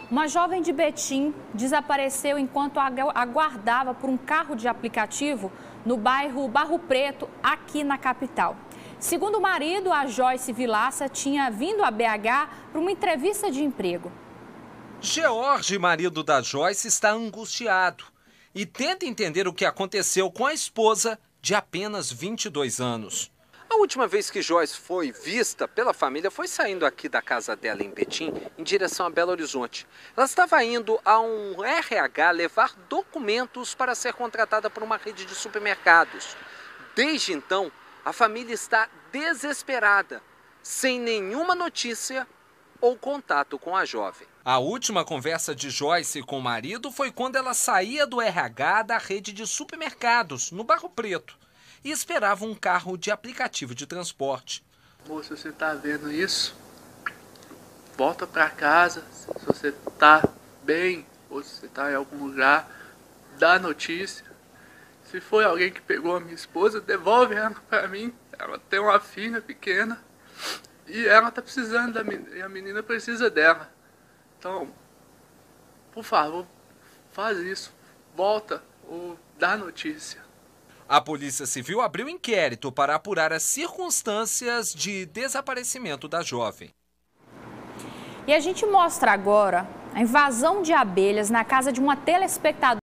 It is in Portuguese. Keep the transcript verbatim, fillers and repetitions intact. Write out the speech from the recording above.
Uma jovem de Betim desapareceu enquanto aguardava por um carro de aplicativo no bairro Barro Preto, aqui na capital. Segundo o marido, a Joyce Vilaça tinha vindo a B H para uma entrevista de emprego. George, marido da Joyce, está angustiado e tenta entender o que aconteceu com a esposa de apenas vinte e dois anos. A última vez que Joyce foi vista pela família foi saindo aqui da casa dela em Betim, em direção a Belo Horizonte. Ela estava indo a um R H levar documentos para ser contratada por uma rede de supermercados. Desde então, a família está desesperada, sem nenhuma notícia ou contato com a jovem. A última conversa de Joyce com o marido foi quando ela saía do R H da rede de supermercados, no Barro Preto, e esperava um carro de aplicativo de transporte. Moça, você está vendo isso? Volta para casa, se você está bem ou se você está em algum lugar, dá notícia. Se foi alguém que pegou a minha esposa, devolve ela para mim. Ela tem uma filha pequena e ela está precisando da menina, e a menina precisa dela. Então, por favor, faz isso. Volta ou dá notícia. A Polícia Civil abriu inquérito para apurar as circunstâncias de desaparecimento da jovem. E a gente mostra agora a invasão de abelhas na casa de uma telespectadora.